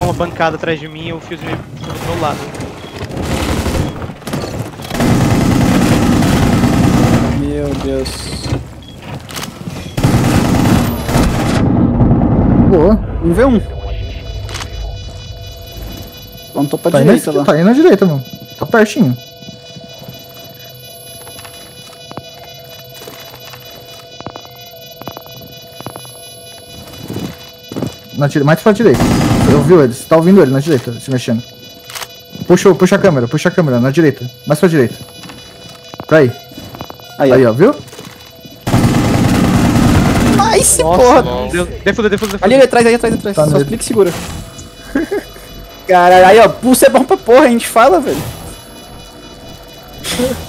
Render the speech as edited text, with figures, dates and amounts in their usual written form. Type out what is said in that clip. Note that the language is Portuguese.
uma bancada atrás de mim e o Fuse me do meu lado. Meu Deus. Boa. 1v1. Plantou pra direita lá. Tá aí na direita, mano. Tá pertinho. Mais pra direita. Eu vi ele, você tá ouvindo ele na direita, se mexendo. Puxa a câmera, na direita. Mais pra direita. Pra aí. Aí, ó, viu? Nice, Nossa, porra! Defuda. Ali atrás. Tá Só nele. clica e segura. Caralho, aí ó, pulso é bom pra porra, a gente fala, velho.